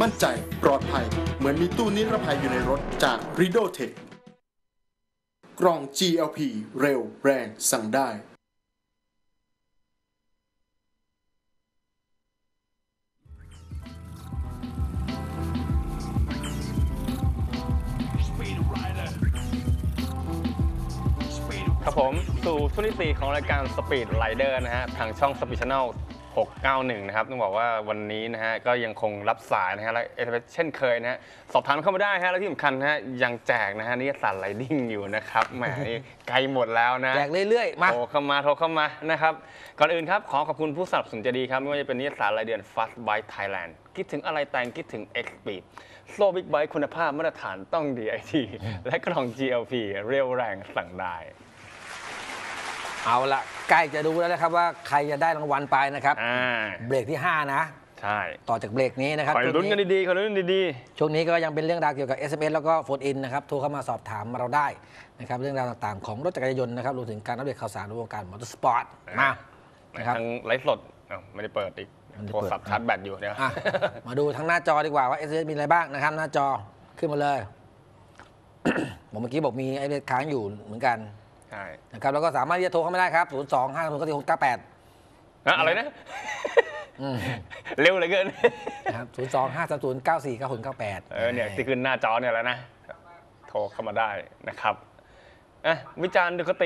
มั่นใจปลอดภัยเหมือนมีตู้นิรภัยอยู่ในรถจาก Rido Tech กล่อง GLP เร็วแรงสั่งได้ครับผมสู่ช่วงที่4ของรายการ Speed Rider นะฮะทางช่อง Speed Channel 691 นะครับต้องบอกว่าวันนี้นะฮะก็ยังคงรับสายนะฮะและเช่นเคยนะฮะสอบถามเข้ามาได้ฮะและที่สำคัญนะฮะยังแจกนะฮะนิตยสารไรดิ้งอยู่นะครับแหมไกลหมดแล้วนะแจกเรื่อยๆมาโทรเข้ามานะครับก่อนอื่นครับขอบคุณผู้สนับสนุนใจดีครับไม่ว่าจะเป็นนิตยสารรายเดือน Fast Bike Thailand คิดถึงอะไรแต่งคิดถึง X-Speed โซ่บิ๊กไบค์คุณภาพมาตรฐานต้อง DIT และกล่อง GLP เร็วแรงสั่งได้เอาละใกล้จะดูแล้วนะครับว่าใครจะได้รางวัลไปนะครับเบรกที่5นะใช่ต่อจากเบรกนี้นะครับคอยลุ้นกันดีๆคอยลุ้นดีๆช่วงนี้ก็ยังเป็นเรื่องราวเกี่ยวกับ SMS แล้วก็โฟนอินนะครับโทรเข้ามาสอบถามเราได้นะครับเรื่องราวต่างๆของรถจักรยานยนต์นะครับรวมถึงการอัปเดตข่าวสารในวงการมอเตอร์สปอร์ตมานะครับทางไลฟ์สดไม่ได้เปิดอีกโทรศัพท์ชาร์จแบตอยู่เดี๋ยวมาดูทั้งหน้าจอดีกว่าว่า SMS มีอะไรบ้างนะครับหน้าจอขึ้นมาเลย ผมเมื่อกี้บอกมีไอ้เรื่องค้างอยู่เหมือนกันใช่นะครับแล้วก็สามารถที่จะโทรเข้ามาได้ครับ02-530-9698 อะไรนะเร็วเหลือเกินครับ02-530-949698 เนี่ยที่ขึ้นหน้าจอเนี่ยแล้วนะโทรเข้ามาได้นะครับวิจารณ์ดูคติ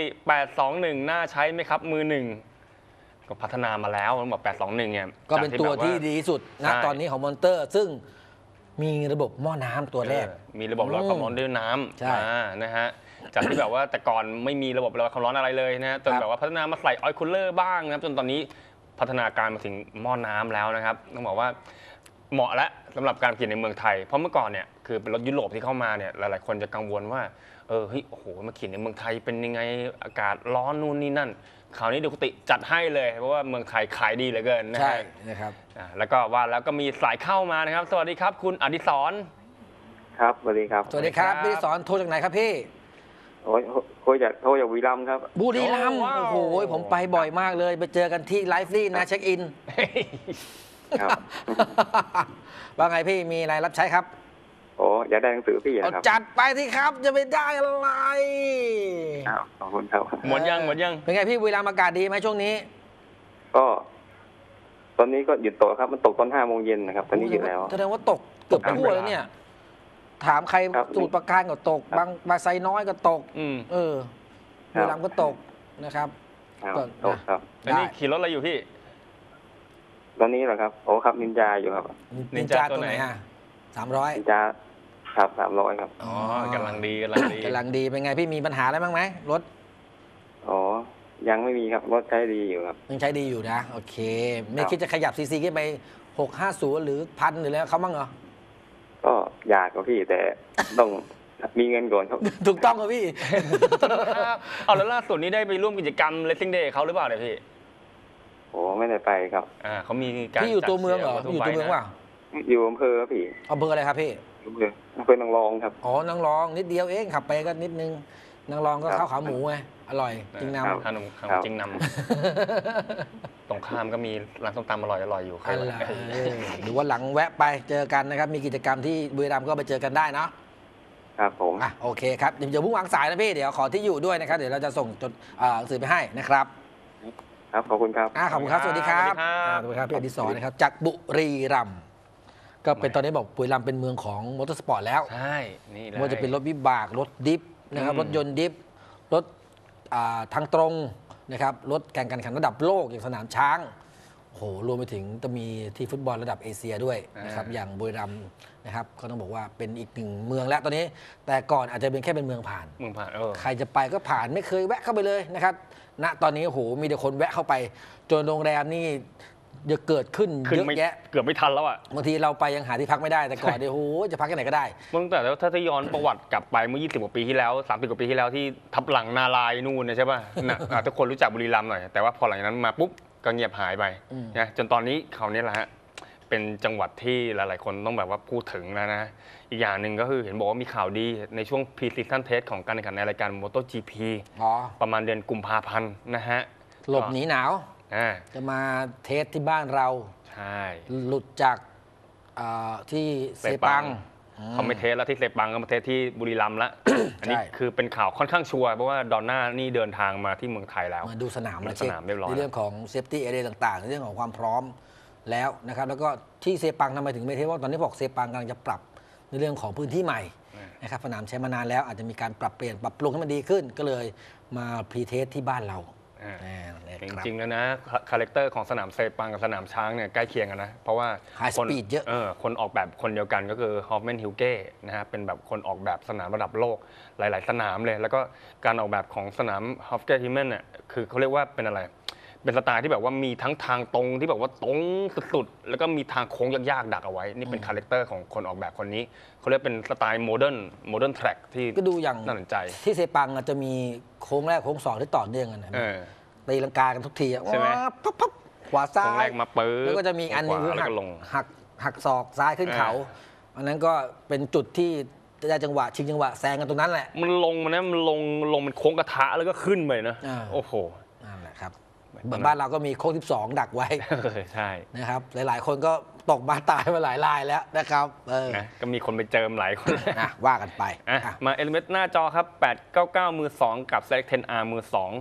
821น่าใช้ไหมครับมือหนึ่งก็พัฒนามาแล้วต้องบอก821เนี่ยก็เป็นตัวที่ดีที่สุดนะตอนนี้ของมอนเตอร์ซึ่งมีระบบหม้อน้ำตัวแรกมีระบบระบายความร้อนด้วยน้ำนะฮะจากที่แบบว่าแต่ก่อนไม่มีระบบระบายความร้อนอะไรเลยนะจนแบบว่าพัฒนามาใส่ออยล์คูลเลอร์บ้างนะครับจนตอนนี้พัฒนาการมาถึงหม้อน้ำแล้วนะครับต้องบอกว่าเหมาะแล้วสำหรับการขี่ในเมืองไทยเพราะเมื่อก่อนเนี่ยคือเป็นรถยุโรปที่เข้ามาเนี่ยหลายๆคนจะกังวลว่าเฮ้ยโอ้โหมาขี่ในเมืองไทยเป็นยังไงอากาศร้อนนู่นนี่นั่นคราวนี้ดูคติจัดให้เลยเพราะว่าเมืองไทยขายดีเหลือเกินนะใช่นะครับแล้วก็ว่าแล้วก็มีสายเข้ามานะครับสวัสดีครับคุณอดิศรครับสวัสดีครับสวัสดีครับอดิศรโทรจากไหนครับพี่โอ้ยโทรจากบุรีรัมย์ครับบุรีรัมย์โอ้โหผมไปบ่อยมากเลยไปเจอกันที่ไลฟ์ลี่นะเช็คอินครับว่าไงพี่มีอะไรรับใช้ครับโอ้อยากได้หนังสือพี่นะครับจัดไปที่ครับจะไปได้อะไรขอบคุณครับหมดยังเป็นไงพี่บุรีรัมย์อากาศดีไหมช่วงนี้ก็ตอนนี้ก็หยุดตกครับมันตกตอน5 โมงเย็นนะครับตอนนี้หยุดแล้วแสดงว่าตกเกือบทั่วแล้วเนี่ยถามใครสูตรประการก็ตกบางไซน้อยก็ตกบุรีรัมย์ก็ตกนะครับตกครับตอนนี้ขี่รถอะไรอยู่พี่ตอนนี้เหรอครับโอ้ครับนินจาอยู่ครับนินจาตัวไหนฮะ300 นินจาครับ300ครับอ๋อกำลังดีเป็นไงพี่มีปัญหาอะไรบ้างไหมรถอ๋อยังไม่มีครับรถใช้ดีอยู่ครับยังใช้ดีอยู่นะโอเคไม่คิดจะขยับซีซีขึ้นไป650หรือ1,000หรืออะไรเขาบ้างเหรอก็อยากครับพี่แต่ต้องมีเงินก่อนครับถูกต้องครับพี่เอาแล้วล่าสุดนี้ได้ไปร่วมกิจกรรม Racing Day เขาหรือเปล่าเนี่ยพี่โอ้ไม่ได้ไปครับเขามีการพี่อยู่ตัวเมืองเหรออยู่ตัวเมืองเปล่าอยู่อำเภอครับพี่อำเภออะไรครับพี่อำเภอนางรองครับอ๋อนางรองนิดเดียวเองขับไปก็นิดนึงนางรองก็ข้าวขาหมูไงอร่อยจริงนำขนมจริงนำตรงข้ามก็มีร้านส้มตำอร่อยอยู่ครับหรือว่าหลังแวะไปเจอกันนะครับมีกิจกรรมที่บุรีรัมย์ก็ไปเจอกันได้เนาะครับผมโอเคครับเดี๋ยวพุ่งวางสายนะพี่เดี๋ยวขอที่อยู่ด้วยนะครับเดี๋ยวเราจะส่งจดหนังสือไปให้นะครับครับขอบคุณครับขอบคุณครับสวัสดีครับสวัสดีครับพี่อดิศรนะครับจากบุรีรัมย์ก็เป็นตอนนี้บอกบุรีรัมย์เป็นเมืองของมอเตอร์สปอร์ตแล้วใช่นี่เลยว่าจะเป็นรถวิบากรถดิฟนะครับรถยนต์ดิฟรถทางตรงนะครับรถแข่งกันขันระดับโลกอย่างสนามช้างโหรวมไปถึงจะมีที่ฟุตบอลระดับเอเชียด้วยนะครับอย่างบุรีรัมย์นะครับก็ต้องบอกว่าเป็นอีกหนึ่งเมืองแล้วตอนนี้แต่ก่อนอาจจะเป็นแค่เป็นเมืองผ่านใครจะไปก็ผ่านไม่เคยแวะเข้าไปเลยนะครับณตอนนี้โหมีแต่คนแวะเข้าไปจนโรงแรมนี่จะเกิดขึ้นเยอะแยะเกือบไม่ทันแล้วบางทีเราไปยังหาที่พักไม่ได้แต่ก่อนโหจะพักที่ไหนก็ได้ตั้งแต่แล้วถ้าย้อนประวัติกลับไปเมื่อ20 กว่าปีที่แล้ว30 กว่าปีที่แล้วที่ทับหลังนาลายนู่นใช่ป่ะทุกคนรู้จักบุรีรัมย์หน่อยแต่ว่าพอหลังจากนั้นมาปุ๊บก็เงียบหายไปนะจนตอนนี้เขาเนี่ยแหละฮะเป็นจังหวัดที่หลายๆคนต้องแบบว่าพูดถึงแล้วนะอีกอย่างหนึ่งก็คือเห็นบอกว่ามีข่าวดีในช่วง Pre-Season Test ของการแข่งขันในรายการ MotoGP ประมาณเดือนกุมภาพันธ์นะฮะหลบหนีหนาวจะมาเทสที่บ้านเราใช่หลุดจากที่เซปังเขาไม่เทสแล้วที่เซปังก็มาเทสที่บุรีรัมย์แล้ว อันนี้คือเป็นข่าวค่อนข้างชัวร์เพราะว่าดอนน่านี่เดินทางมาที่เมืองไทยแล้วมาดูสนามแล้วสนามเรียบร้อยในเรื่องของเซฟตี้เอเรียต่างๆในเรื่องของความพร้อมแล้วนะครับแล้วก็ที่เซปังทำไมถึงไม่เทสว่าตอนนี้บอกเซปังกำลังจะปรับในเรื่องของพื้นที่ใหม่นะครับสนามใช้มานานแล้วอาจจะมีการปรับเปลี่ยนปรับปรุงให้มันดีขึ้น ก็เลยมาพรีเทสที่บ้านเราจริงๆแล้วนะคาแรคเตอร์ของสนามเซปังกับสนามช้างเนี่ยใกล้เคียงกันนะเพราะว่า High speed เยอะคนออกแบบคนเดียวกันก็คือฮอฟแมนฮิลเก้นะฮะเป็นแบบคนออกแบบสนามระดับโลกหลายๆสนามเลยแล้วก็การออกแบบของสนามฮอฟเก้ฮิมเมนเนี่ยคือเขาเรียกว่าเป็นอะไรเป็นสไตล์ที่แบบว่ามีทั้งทางตรงที่แบบว่าตรงสุดๆแล้วก็มีทางโค้งยากๆดักเอาไว้นี่เป็นคาแรคเตอร์ของคนออกแบบคนนี้เขาเรียกเป็นสไตล์โมเดิร์นแทร็กที่ก็ดูอย่างน่าสนใจที่เซปังจะมีโค้งแรกโค้ง2ที่ต่อเนื่องกันนะตีลังกากันทุกทีใช่ไหมพับขวาซ้ายแรกมาปื้อแล้วก็จะมีอันนึงคือหักศอกซ้ายขึ้นเขาอันนั้นก็เป็นจุดที่ได้จังหวะชิงจังหวะแซงกันตรงนั้นแหละมันลงมันมันโค้งกระทะแล้วก็ขึ้นไปนะโอ้โหนั่นแหละครับบ้านเราก็มีโค้ง12ดักไว้ใช่นะครับหลายๆคนก็ตกมาตายมาหลายรายแล้วนะครับก็มีคนไปเจิมหลายคนว่ากันไปมาเอลิเมนต์หน้าจอครับ899มือ2กับ Select 10R มือ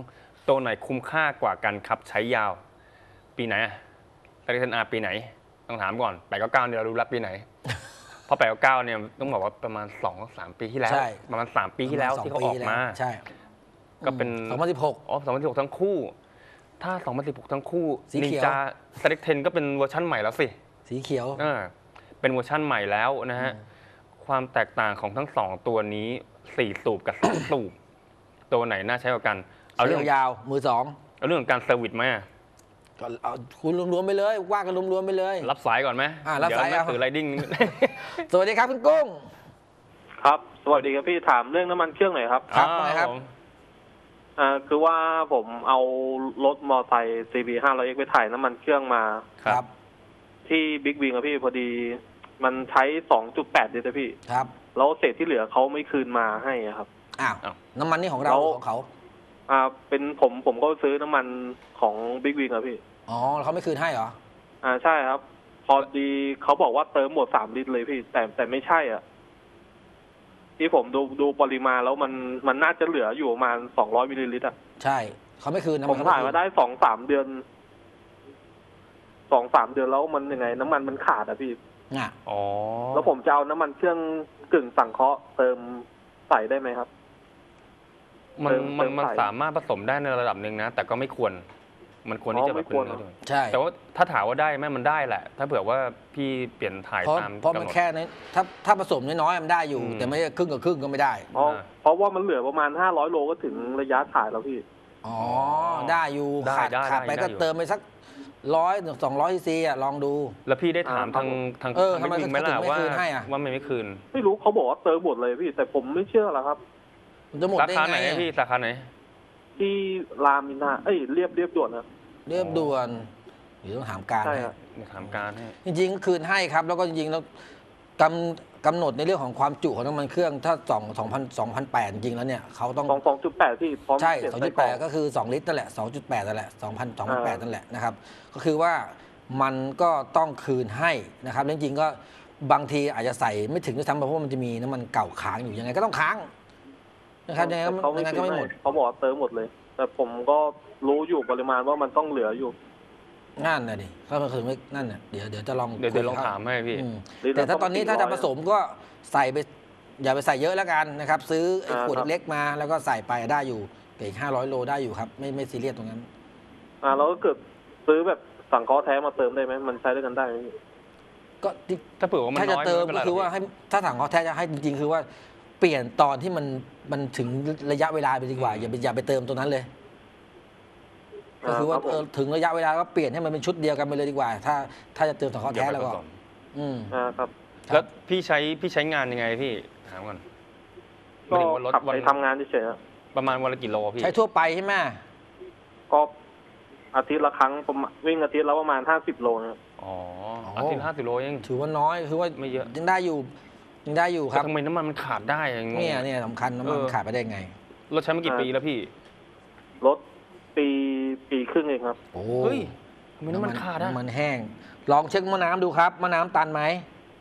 2ตัวไหนคุ้มค่ากว่ากันครับใช้ยาวปีไหนSelect 10R ปีไหนต้องถามก่อน899เนี่ยเรารู้แล้วปีไหนเพราะ899เนี่ยต้องบอกว่าประมาณ 2-3 ปีที่แล้วประมาณ3ปีที่แล้วที่เขาออกมาใช่ก็เป็น 2016 2016ทั้งคู่ถ้า2016ทั้งคู่นินจา Select 10ก็เป็นเวอร์ชั่นใหม่แล้วสิสีเขียวเป็นเวอร์ชั่นใหม่แล้วนะฮะความแตกต่างของทั้ง2ตัวนี้4สูบกับ2สูบตัวไหนน่าใช้กว่ากันเอาเรื่องยาวมือ2 เอาเรื่องของการเซอร์วิสไหมก็เอาคุณรวมๆไปเลยว่ากันรวมๆไปเลยรับสายก่อนไหมรับสายถือไรดิ้งสวัสดีครับคุณกุ้งครับสวัสดีครับพี่ถามเรื่องน้ำมันเครื่องหน่อยครับครับคือว่าผมเอารถมอเตอร์ไซค์ CB 500X ไปถ่ายน้ำมันเครื่องมาครับที่บิ๊กวิงครับพี่พอดีมันใช้ 2.8 ลิตรพี่ครับแล้วเศษที่เหลือเขาไม่คืนมาให้ครับน้ำมันนี่ของเราของเขาเป็นผมก็ซื้อน้ำมันของบิ๊กวิงครับพี่เขาไม่คืนให้เหรอใช่ครับพอดีเขาบอกว่าเติมหมด3 ลิตรเลยพี่แต่ไม่ใช่ที่ผมดูปริมาณแล้วมันน่าจะเหลืออยู่ประมาณ200 มิลลิลิตรใช่เขาไม่คืนผมถ่ายมาได้2-3 เดือน2-3 เดือนแล้วมันยังไงน้ำมันมันขาดพี่แล้วผมจะเอาน้ำมันเครื่องกึ่งสังเคราะห์เติมใส่ได้ไหมครับมันสามารถผสมได้ในระดับหนึ่งนะแต่ก็ไม่ควรมันควรที่จะแบบเป็นใช่แต่ว่าถ้าถามว่าได้ไหมมันได้แหละถ้าเผื่อว่าพี่เปลี่ยนถ่ายตามเพราะมันแค่นี้ถ้าผสมน้อยๆมันได้อยู่แต่ไม่ครึ่งกับครึ่งก็ไม่ได้เพราะว่ามันเหลือประมาณ500 โลก็ถึงระยะถ่ายแล้วพี่ได้อยู่ขาดไปก็เติมไปสัก100-200 ซีซีลองดูแล้วพี่ได้ถามทางทำไมถึงไม่คืนให้ว่าไม่คืนไม่รู้เขาบอกว่าเติมหมดเลยพี่แต่ผมไม่เชื่อหรอกครับจะหมดได้ไงพี่สาขาไหนที่รามอินทราเรียบด่วนนะเรียบด่วนหรือต้องถามการถามการให้จริงๆคืนให้ครับแล้วก็จริงๆแล้วกำหนดในเรื่องของความจุของน้ำมันเครื่องถ้า2,800จริงแล้วเนี่ยเขาต้อง 2.8 ที่ใช่ 2.8 ก็คือ2 ลิตรนั่นแหละ 2.8 นั่นแหละ 2,800นั่นแหละนะครับก็คือว่ามันก็ต้องคืนให้นะครับจริงๆก็บางทีอาจจะใส่ไม่ถึงด้วยซ้ำเพราะว่ามันจะมีน้ำมันเก่าค้างอยู่ยังไงก็ต้องค้างนะครับยังไงก็ไม่หมดเขาบอกเติมหมดเลยแต่ผมก็รู้อยู่ปริมาณว่ามันต้องเหลืออยู่นั่นน่ะดิก็คือไม่นั่นน่ะเดี๋ยวจะลองถามให้พี่แต่ถ้าตอนนี้ถ้าจะผสมก็ใส่ไปอย่าไปใส่เยอะแล้วกันนะครับซื้อไอ้ขวดเล็กมาแล้วก็ใส่ไปได้อยู่อีก500 โลได้อยู่ครับไม่ซีเรียสตรงนั้นเราก็เกิดซื้อแบบสังเคราะห์แท้มาเติมได้ไหมมันใช้ด้วยกันได้ไหมก็ถ้าเผื่อว่ามันน้อยถ้าจะเติมก็คือว่าให้ถ้าสังเคราะห์แท้จะให้จริงๆคือว่าเปลี่ยนตอนที่มันถึงระยะเวลาไปดีกว่าอย่าไปเติมตรงนั้นเลยก็คือว่าถึงระยะเวลาก็เปลี่ยนให้มันเป็นชุดเดียวกันไปเลยดีกว่าถ้าจะเติมสังเคราะห์แท้แล้วก็ครับแล้วพี่ใช้งานยังไงพี่ถามก่อนก็ขับไปทำงานเฉยๆประมาณวันละกี่โลพี่ใช้ทั่วไปใช่ไหมก็อาทิตย์ละครั้งวิ่งอาทิตย์ละประมาณ50 โลนะอาทิตย์50 โลยังถือว่าน้อยคือว่าไม่เยอะยังได้อยู่ครับทำไมน้ำมันขาดได้เนี่ยสำคัญน้ำมันขาดไปได้ไงรถใช้มากี่ปีแล้วพี่รถปีครึ่งเองครับเฮ้ยทำไมน้ำมันขาดมันแห้งลองเช็คมะน้ำดูครับมะน้ำตันไหม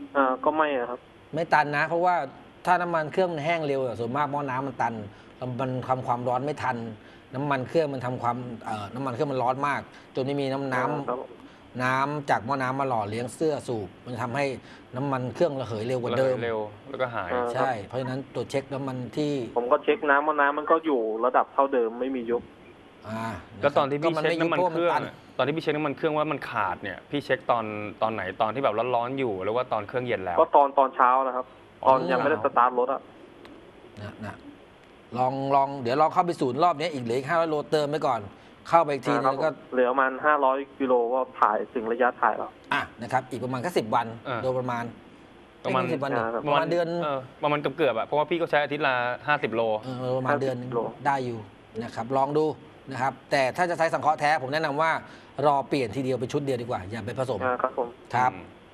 ก็ไม่อะครับไม่ตันนะ เพราะว่าถ้าน้ำมันเครื่องมันแห้งเร็วส่วนมากหม้อน้ำมันตันมันทำความร้อนไม่ทัน น้ำมันเครื่องมันทำความน้ำมันเครื่องมันร้อนมากจนไม่มีน้ำจากหม้อน้ำมาหล่อเลี้ยงเสื้อสูบมันทำให้น้ำมันเครื่องระเหยเร็วกว่าเดิมเร็วแล้วก็หายใช่ เพราะฉะนั้นตรวจเช็คน้ำมันที่ผมก็เช็คน้ำว่าน้ำมันก็อยู่ระดับเท่าเดิมไม่มียุบแล้วตอนที่พี่เช็คน้ำมันเครื่องตันตอนที่พี่เช็คน้ำมันเครื่องว่ามันขาดเนี่ยพี่เช็คตอนไหนตอนที่แบบร้อนๆอยู่หรือว่าตอนเครื่องเย็นแล้วก็ตอนเช้านะครับ ตอนยังไม่ได้สตาร์ทรถอะนะลองเดี๋ยวลองเข้าไปศูนย์รอบนี้อีกเหลืออีก500 โลเติมไปก่อน เข้าไปอีกทีนึงแล้วก็เหลือประมาณ500 กิโลก็ถ่ายถึงระยะถ่ายแล้วนะครับอีกประมาณแค่10 วันโดยประมาณ 10 วัน ประมาณเดือนประมาณเกือบๆอะเพราะว่าพี่ก็ใช้อาทิตย์ละ50 โลประมาณเดือนนึงได้อยู่นะครับลองดูนะครับ แต่ถ้าจะใช้สังเคราะห์แท้ผมแนะนำว่ารอเปลี่ยนทีเดียวเป็นชุดเดียวดีกว่าอย่าไปผสมครับผมครับ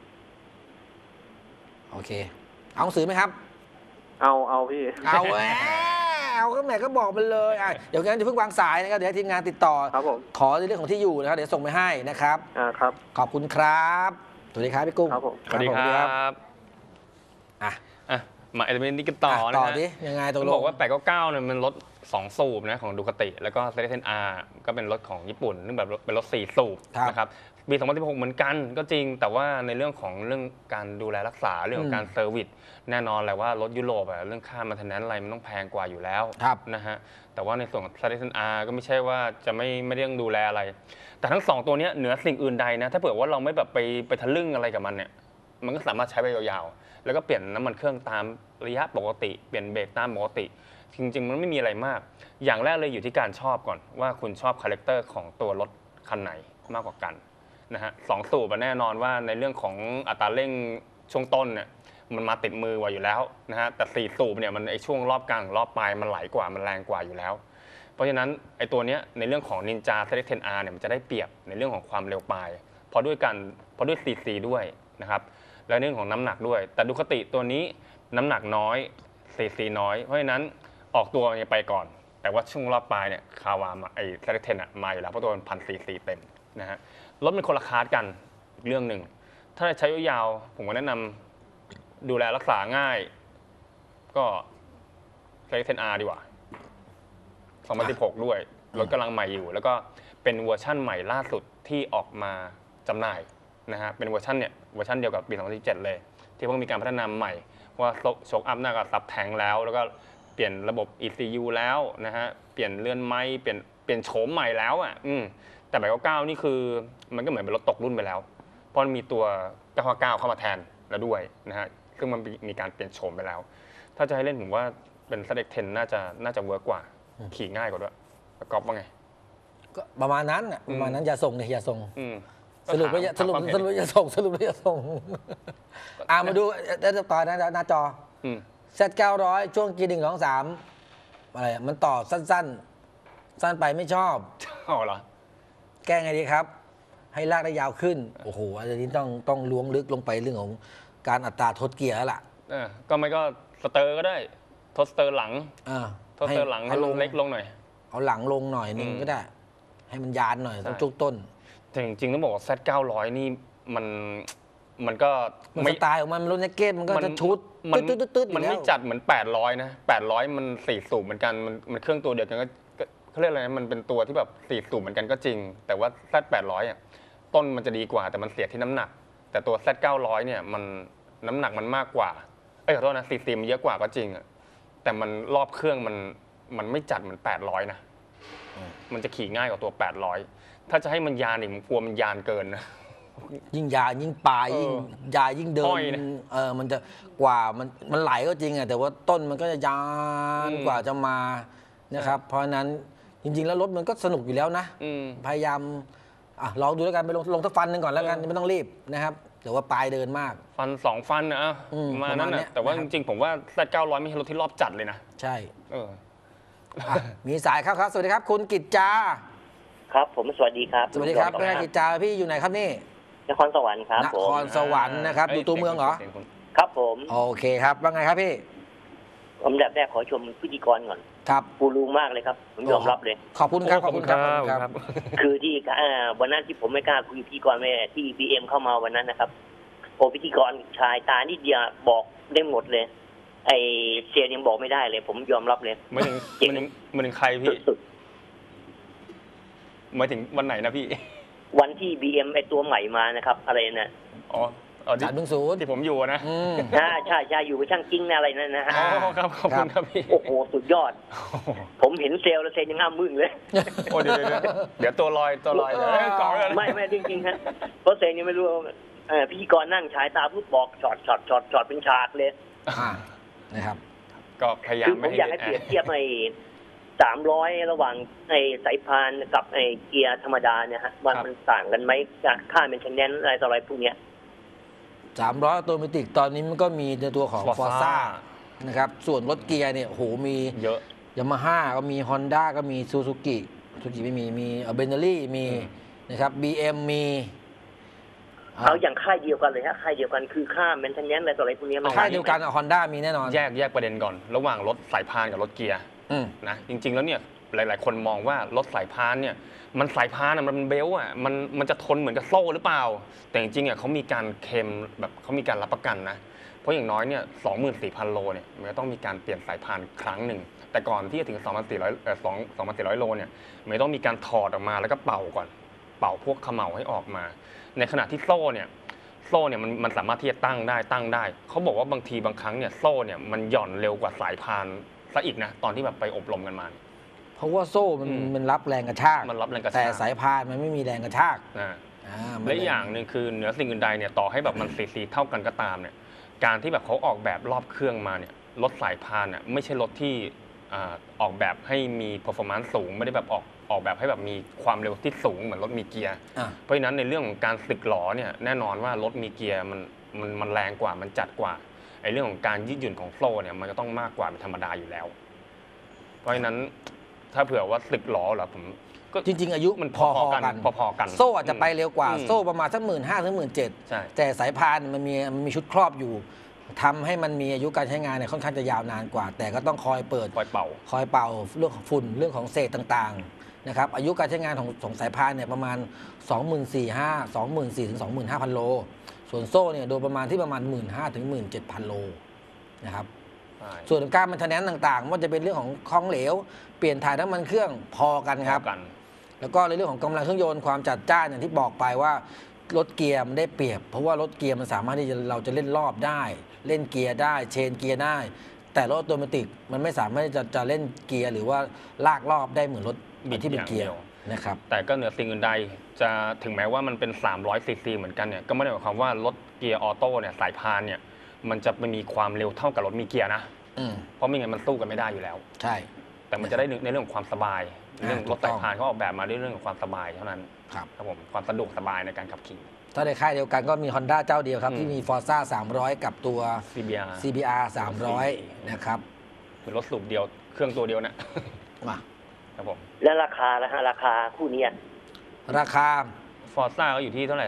โอเคเอาหนังสือไหมครับเอาพี่เอาก็แหมก็บอกมันเลยเดี๋ยวงั้นจะเพิ่งวางสายนะครับเดี๋ยวให้ทีมงานติดต่อครับผมขอในเรื่องของที่อยู่นะครับเดี๋ยวส่งไปให้นะครับครับขอบคุณครับสวัสดีครับพี่กุ้งครับผมสวัสดีครับอ่ะมาเอลิเมนต์นี้กันต่อนะต่อฮะดิยังไงตกลต้อง งบอกว่า899เนี่ยมันรถ2 สูบนะของดูคาติแล้วก็เซเลเทนอาร์ก็เป็นรถของญี่ปุ่นซึ่งแบบเป็นรถ4 สูบนะครับปี 2016 เหมือนกันก็จริงแต่ว่าในเรื่องของเรื่องการดูแลรักษาเรื่องของการเซอร์วิสแน่นอนแหละว่ารถยุโรปเรื่องค่าmaintenanceอะไรมันต้องแพงกว่าอยู่แล้วนะฮะแต่ว่าในส่วนของ Citizen R ก็ไม่ใช่ว่าจะไม่ได้ต้องดูแลอะไรแต่ทั้ง2ตัวนี้เหนือสิ่งอื่นใดนะถ้าเผื่อว่าเราไม่แบบไปทะลึ่งอะไรกับมันเนี่ยมันก็สามารถใช้ไปยาวๆแล้วก็เปลี่ยนน้ำมันเครื่องตามระยะปกติเปลี่ยนเบรกตามปกติจริงๆมันไม่มีอะไรมากอย่างแรกเลยอยู่ที่การชอบก่อนว่าคุณชอบคาแรคเตอร์ของตัวรถคันไหนมากกว่ากันนะฮะ2 สูบแน่นอนว่าในเรื่องของอัตราเร่งช่วงต้นเนี่ยมันมาติดมือกว่าอยู่แล้วนะฮะแต่4 สูบเนี่ยมันไอช่วงรอบกลางรอบปลายมันไหลกว่ามันแรงกว่าอยู่แล้วเพราะฉะนั้นไอตัวเนี้ยในเรื่องของ Ninja Select 10R เนี่ยมันจะได้เปรียบในเรื่องของความเร็วปลายเพราะด้วย CC ด้วยนะครับและเรื่องของน้ำหนักด้วยแต่ดูคติตัวนี้น้ำหนักน้อย CC น้อยเพราะฉะนั้นออกตัวไปก่อนแต่ว่าช่วงรอบปลายเนี่ยคาวามาไอ Select 10มาอยู่แล้วเพราะตัวมัน1,000 CC เต็มนะฮะรถเป็นคนละคลาสกันอีกเรื่องหนึ่งถ้าใช้ยาวๆผมก็แนะนำดูแลรักษาง่ายก็ใช้เซนอาร์ดีกว่า2016 ด้วยรถกำลังใหม่อยู่แล้วก็เป็นเวอร์ชั่นใหม่ล่าสุดที่ออกมาจำหน่ายนะฮะเป็นเวอร์ชันเดียวกับปี 2017 เลยที่เพิ่งมีการพัฒนาใหม่ว่าโชคอัพหน้ากับซับแทงแล้วก็เปลี่ยนระบบ ECU แล้วนะฮะเปลี่ยนเลื่อนไม้เปลี่ยนโฉมใหม่แล้วแต่899นี่คือมันก็เหมือนเป็นรถตกรุ่นไปแล้วเพราะมันมีตัว959เข้ามาแทนแล้วด้วยนะฮะซึ่งมันมีการเปลี่ยนโฉมไปแล้วถ้าจะให้เล่นผมว่าเป็น Select 10น่าจะเวิร์กกว่าขี่ง่ายกว่าด้วยก๊อฟว่าไงก็ประมาณนั้นประมาณนั้นอย่าส่งเลยอย่าส่งสรุปว่าอย่าส่งมาดูต่อหน้าจอZ900ช่วงกี1 2 3อะไรมันต่อสั้นไปไม่ชอบเหรอแก้ไงดีครับให้ลากได้ยาวขึ้นโอ้โหอันนี้ต้องล้วงลึกลงไปเรื่องของการอัตราทดเกียร์แล้วล่ะก็ไม่ก็สเตอร์ก็ได้ทดสเตอร์หลังทดสเตอร์หลังให้เล็กลงหน่อยเอาหลังลงหน่อยนึงก็ได้ให้มันยานหน่อยต้องจุกต้นแต่จริงๆต้องบอกว่า Z900 นี่มันก็สไตล์ของมันรถแจ็คเก็ตมันก็จะชุดตืดมันไม่จัดเหมือน800นะ800มัน4 สูบเหมือนกันมันเครื่องตัวเดียวกันก็เขาเรียกอะไรนะมันเป็นตัวที่แบบ4 สูบเหมือนกันก็จริงแต่ว่า Z800 ต้นมันจะดีกว่าแต่มันเสียที่น้ำหนักแต่ตัว Z900 เนี่ยมันน้ำหนักมันมากกว่าขอโทษนะCCมันเยอะกว่าก็จริงแต่มันรอบเครื่องมันไม่จัดเหมือน800นะมันจะขี่ง่ายกว่าตัว800ถ้าจะให้มันยานอีกผมกลัวมันยานเกินนะยิ่งยายิ่งปลายยิ่งเดินมันจะกว่ามันไหลก็จริงแต่ว่าต้นมันก็จะยานกว่าจะมานะครับเพราะฉะนั้นจริงๆแล้วรถมันก็สนุกอยู่แล้วนะพยายามลองดูแล้วกันไปลงสักฟันหนึ่งก่อนแล้วกันไม่ต้องรีบนะครับแต่ว่าปลายเดินมากฟัน2 ฟันนะมานั่นนะแต่ว่าจริงๆผมว่า Z900 ไม่ใช่รถที่รอบจัดเลยนะใช่มีสายครับสวัสดีครับคุณกิจจาครับผมสวัสดีครับสวัสดีครับเป็นกิจจาพี่อยู่ไหนครับนี่นครสวรรค์ครับนครสวรรค์นะครับอยู่ตัวเมืองเหรอครับผมโอเคครับว่าไงครับพี่อันดับแรกขอชมพิธีกรก่อนครับปูรู้มากเลยครับผมยอมรับเลยขอบคุณครับขอบคุณครับคือที่วันนั้นที่ผมไม่กล้าคุยพิธีกรแม่ที่ BM เข้ามาวันนั้นนะครับโอพิธีกรชายตานิดเดียวบอกได้หมดเลย ไอเซียนยังบอกไม่ได้เลย ผมยอมรับเลยไม่ถึงไม่ถึงใครพี่สุดหมายถึงวันไหนนะพี่ๆวันที่ BM ไอตัวใหม่มานะครับ อะไรนะอ๋อที่ 310 ที่ผมอยู่นะใช่อยู่กับช่างกิ้งนะอะไรนั่นนะฮะอ๋อครับขอบคุณครับพี่โอ้โหสุดยอด ผมเห็นเซลล์แล้วเซลล์ยังอ้ามึงเลยโอ้เดี๋ยวตัวลอยเดี๋ยวก่อนเลยไม่จริงๆฮะเพราะเซลล์ยังไม่รู้ว่าพิธีกรนั่งฉายตาพูดบอกช็อตเป็นฉากเลยนะครับก็พยายาคืมอผไม่มให้อยากให้เปรียบเทียบไอ้300 ระหว่างไอ้สายพานกับไอ้เกียร์ธรรมดาเนี่ยฮะว่ามันต่างกันไหมจากค่าเป็นคะแนนอะไรต่ออะไรพวกเนี้ย 300 ออโตเมติกตอนนี้มันก็มีในตัวของ Forza Forza นะครับส่วนรถเกียร์เนี่ยโหมีเยอะยามาฮ่าก็มี Honda ก็มีซูซูกิไม่มีเบนเนอรี่มีนะครับ BM มีเอาอย่างค่ายเดียวกันเลยฮะค่ายเดียวกันคือค่าแมนเทนแนนอะไรต่ออะไรพวกเนี้ยมันค่ายเดียวกัน Honda มีแน่นอนแยกประเด็นก่อน ระหว่างรถสายพานกับรถเกียร์ นะจริงๆแล้วเนี่ยหลายๆคนมองว่ารถสายพานเนี่ยมันสายพานมันเป็นเบลต์มันจะทนเหมือนกับโซ่หรือเปล่าแต่จริงๆเขามีการเคลมแบบเขามีการรับประกันนะเพราะอย่างน้อยเนี่ย 24,000 โลเนี่ยมันก็ต้องมีการเปลี่ยนสายพานครั้งหนึ่งแต่ก่อนที่จะถึง 2,400 โลเนี่ยมันต้องมีการถอดออกมาแล้วก็เป่าก่อนเป่าพวกเขม่าให้ออกมาในขณะที่โซ่เนี่ยมันสามารถที่จะตั้งได้เขาบอกว่าบางทีบางครั้งเนี่ยโซ่เนี่ยมันหย่อนเร็วกว่าสายพานซะอีกนะตอนที่แบบไปอบรมกันมาเพราะว่าโซ่มันรับแรงกระชากมันรับแรงกระชากแต่สายพานมันไม่มีแรงกระชากและอย่างหนึ่งคือเหนือสิ่งอื่นใดเนี่ยต่อให้แบบมันซีเท่ากันก็ตามเนี่ยการที่แบบเขาออกแบบรอบเครื่องมาเนี่ยรถสายพานเนี่ยไม่ใช่รถที่ออกแบบให้มี performance สูงไม่ได้แบบออกแบบให้แบบมีความเร็วที่สูงเหมือนรถมีเกียร์เพราะฉะนั้นในเรื่องของการสึกหลอเนี่ยแน่นอนว่ารถมีเกียร์มันแรงกว่ามันจัดกว่าไอ้เรื่องของการยืดหยุ่นของโซ่เนี่ยมันก็ต้องมากกว่าเป็นธรรมดาอยู่แล้วเพราะฉะนั้นถ้าเผื่อว่าสึกหลอเหรอผมก็จริงๆอายุมันพอกันโซ่อาจจะไปเร็วกว่าโซ่ประมาณสัก15,000 ถึง 17,000แต่สายพานมันมีชุดครอบอยู่ทำให้มันมีอายุการใช้งานเนี่ยค่อนข้างจะยาวนานกว่าแต่ก็ต้องคอยเปิดคอยเป่าเรื่องของฝุ่นเรื่องของเศษต่างๆนะครับอายุการใช้งานของสายพานเนี่ยประมาณ 24,000 ถึง 25,000 โลส่วนโซ่เนี่ยโดยประมาณที่ประมาณ 15,000 ถึง 17,000 โลนะครับส่วนการมันทะแนนต่างๆว่าจะเป็นเรื่องของของเหลวเปลี่ยนถ่ายน้ำมันเครื่องพอกันครับแล้วก็ในเรื่องของกำลังเครื่องยนต์ความจัดจ้านอย่างที่บอกไปว่ารถเกียร์มันได้เปรียบเพราะว่ารถเกียร์มันสามารถที่เราจะเล่นรอบได้เล่นเกียร์ได้เชนเกียร์ได้แต่รถออโตเมติกมันไม่สามารถจะเล่นเกียร์หรือว่าลากรอบได้เหมือนรถที่เป็นเกียร์นะครับแต่ก็เหนือสิ่งอื่นใดจะถึงแม้ว่ามันเป็น300 ซีซีเหมือนกันเนี่ยก็ไม่ได้หมายความว่ารถเกียร์ออโต้เนี่ยสายพานเนี่ยมันจะไม่มีความเร็วเท่ากับรถมีเกียร์นะเพราะไม่งั้นมันสู้กันไม่ได้อยู่แล้วใช่แต่มันจะได้ในเรื่องของความสบายเรื่องรถสายพานเขาออกแบบมาด้วยเรื่องของความสบายเท่านั้นครับผมความสะดวกสบายในการขับขี่ถ้าในค่ายเดียวกันก็มี Honda เจ้าเดียวครับที่มี Forza 300 กับตัว CBR 300 นะครับเป็นรถสูบเดียวเครื่องตัวเดียวนะมาครับผมแล้วราคาละฮะราคาคู่นี้ราคา Forza ก็อยู่ที่เท่าไหร่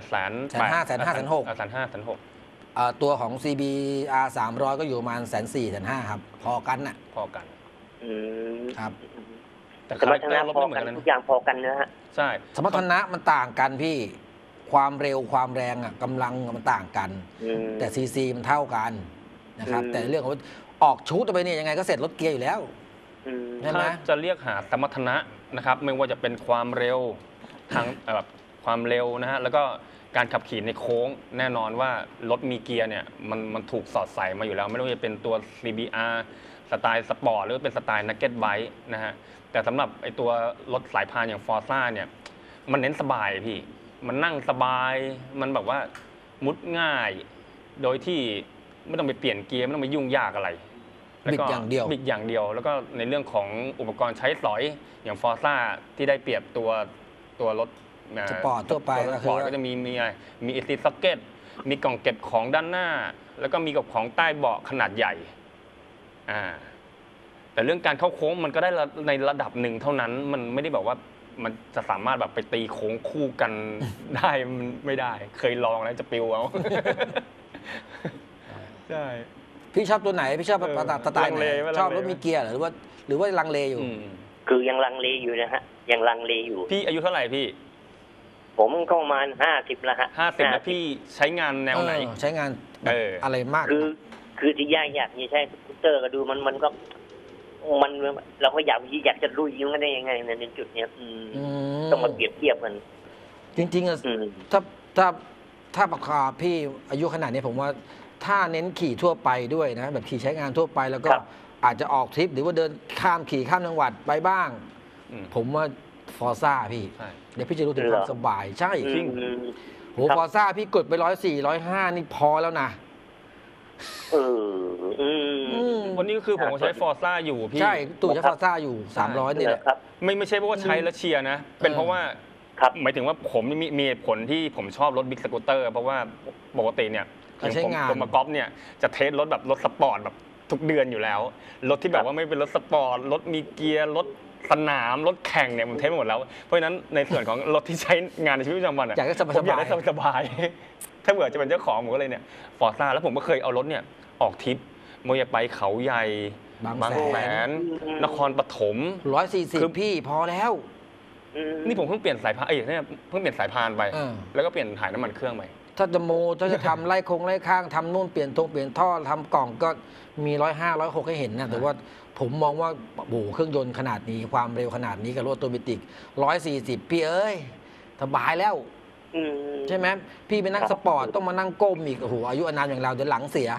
150,000 ตัวของ CBR 300 ก็อยู่ประมาณ 140,000 ครับพอกันน่ะพอกันครับแต่สมรรถนะพอกันทุกอย่างพอกันนะฮะใช่สมรรถนะมันต่างกันพี่ความเร็วความแรงกำลังมันต่างกันแต่ซีซีมันเท่ากันนะครับแต่เรื่องของออกชุดไปเนี่ยยังไงก็เสร็จรถเกียร์อยู่แล้วใช่ไหมจะเรียกหาสมรรถนะนะครับไม่ว่าจะเป็นความเร็วทางแบบความเร็วนะฮะแล้วก็การขับขี่ในโค้งแน่นอนว่ารถมีเกียร์เนี่ยมันถูกสอดใส่มาอยู่แล้วไม่ว่าจะเป็นตัว CBR สไตล์สปอร์ตหรือเป็นสไตล์นักเก็ตไบค์นะฮะแต่สำหรับไอ้ตัวรถสายพานอย่าง Forza เนี่ยมันเน้นสบายพี่มันนั่งสบายมันแบบว่ามุดง่ายโดยที่ไม่ต้องไปเปลี่ยนเกียร์ไม่ต้องไปยุ่งยากอะไรบิดอย่างเดียวแล้วก็ในเรื่องของอุปกรณ์ใช้สอยอย่าง Forza ที่ได้เปรียบตัวรถสปอร์ตทั่วไปก็จะมีAC socket มีกล่องเก็บของด้านหน้าแล้วก็มีกับของใต้เบาะขนาดใหญ่แต่เรื่องการเข้าโค้งมันก็ได้ในระดับหนึ่งเท่านั้นมันไม่ได้แบบว่ามันจะสามารถแบบไปตีโค้งคู่กันได้มันไม่ได้เคยลองแล้วจะปิวเอาใช่พี่ชอบตัวไหนพี่ชอบสไตล์ไหนชอบรถมีเกียร์หรือว่าลังเลอยู่คือยังลังเลอยู่นะฮะยังลังเลอยู่พี่อายุเท่าไหร่พี่ผมก็ประมาณ50แล้วฮะ 50แล้วพี่ใช้งานแนวไหนใช้งานแบบเออออะไรมากคือที่อยากนี่ใช่สกูตเตอร์ก็ดูมันก็มันเราก็อยากจะลุยมันได้ยังไงในจุดเนี้ยต้องมาเปรียบเทียบกันจริงๆอะ ถ้าปากคาพี่อายุขนาดนี้ผมว่าถ้าเน้นขี่ทั่วไปด้วยนะแบบขี่ใช้งานทั่วไปแล้วก็ครับอาจจะออกทริปหรือว่าเดินขี่ข้ามจังหวัดไปบ้างอืมผมว่าฟอร์ซ่าพี่ใช่เดี๋ยวพี่จะรู้ถึงความสบายใช่จริงโหฟอร์ซ่าพี่กดไป104 105นี่พอแล้วนะวันนี้ก็คือผมก็ใช้ฟอร์ซ่าอยู่พี่ใช่ตู่ใช้ฟอร์ซ่าอยู่300นี่แหละครับไม่ใช่เพราะว่าใช้แล้วเชียร์นะ เป็นเพราะว่าครับหมายถึงว่าผมมีเหตุผลที่ผมชอบรถบิ๊กสกูตเตอร์เพราะว่าปกติเนี่ยการใช้งานผมมากอล์ฟเนี่ยจะเทสรถแบบรถสปอร์ตแบบทุกเดือนอยู่แล้ว รถที่แบบว่าไม่เป็นรถสปอร์ตรถมีเกียร์รถสนามรถแข่งเนี่ยผมเทสไปหมดแล้ว เพราะฉะนั้นในส่วนของรถที่ใช้งานในชีวิตประจำวันอะอยากได้สบายๆผมอยากได้สบายๆถ้าเบื่อจะเป็นเจ้าของผมก็เลยเนี่ยฟอร์ซ่าแล้วผมก็เคยเอารถเนี่ยออกทริปโมยไปเขาใหญ่บางบางแสแสนนนครปฐม คือ 140พี่พอแล้วนี่ผมเพิ่งเปลี่ยนสายพานเนี่ยเพิ่งเปลี่ยนสายพานไปเออแล้วก็เปลี่ยนถ่ายน้ำมันเครื่องไปถ้าจะทำไล่โครงไล่ข้างทำนู่นเปลี่ยนท่อทำกล่องก็มี105 106ให้เห็นนะแต่ว่าผมมองว่าโอ้โหเครื่องยนต์ขนาดนี้ความเร็วขนาดนี้กับรถออโตเมติก140พี่เอ้ยสบายแล้วใช่ไหมพี่ไปนั่งสปอร์ตต้องมานั่งก้มอีกโอ้โหอายุอานามอย่างเราเดี๋ยวหลังเสีย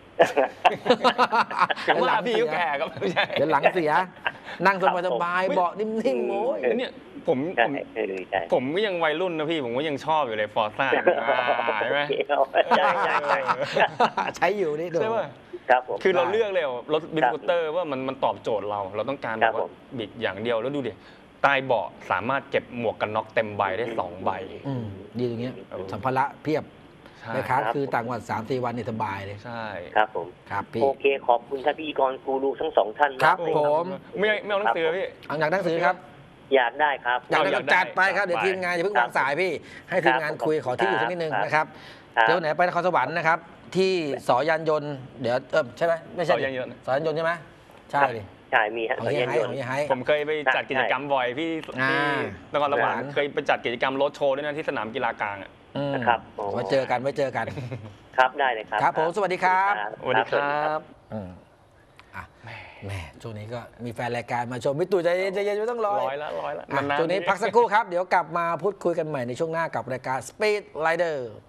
อย่างว่าพี่ก็แก่ก็ไม่ใช่เดี๋ยวหลังเสีย นั่งสบายๆเบาะนิ่มๆโอ้ยเนี่ยผมใช่ใช่ผมก็ยังวัยรุ่นนะพี่ผมก็ยังชอบอยู่เลยฟอร์ซ่าใช่ไหมใช่ใช่ใช่ใช้อยู่นี่ดูใช่ป่ะครับผมคือเราเลือกเลยรถบิ๊กสกูตเตอร์ว่ามันตอบโจทย์เราต้องการแบบว่าบิดอย่างเดียวแล้วดูดิใต้เบาะสามารถเก็บหมวกกันน็อกเต็มใบได้2 ใบดีตรงเนี้ยสัมภาระเพียบใช่นะครับคือต่างวัด3-4 วันนี่สบายเลยใช่ครับผมครับพี่โอเคขอบคุณท่านพิธีกรกูรูทั้งสองท่านครับากเลยผมไม่เอาหนังสือพี่เอาอยากหนังสือครับอยากได้ครับอยากได้อยากได้จัดไปครับจัดไปเดี๋ยวทีมงานอย่าเพิ่งวางสายพี่ ให้ทีมงานคุยขอที่อยู่สักนิดนึงครับนะครับครับเดี๋ยวไหนไปนครสวรรค์นะครับ ที่สอยานยนต์เดี๋ยวใช่ไหมไม่ใช่สอยานยนต์สอยานยนต์ใช่ไหมใช่ดิใช่มีฮะของเฮียไฮของเฮียไฮผมเคยไปจัดกิจกรรมบ่อยพี่อ่าที่นครสวรรค์หวานเคยไปจัดกิจกรรมรถโชว์ด้วยนะที่สนามกีฬากลางอ่ะนะครับไว้เจอกันไว้เจอกันครับได้เลยครับครับผมสวัสดีครับสวัสดีครับอ่ะแหม่ช่วงนี้ก็มีแฟนรายการมาชมพี่ตู่ใจเย็นใจเย็นไม่ต้องรอร้อยละอ่ะนานๆช่วงนี้พักสักครู่ครับ เดี๋ยวกลับมาพูดคุยกันใหม่ในช่วงหน้ากับรายการ Speed Rider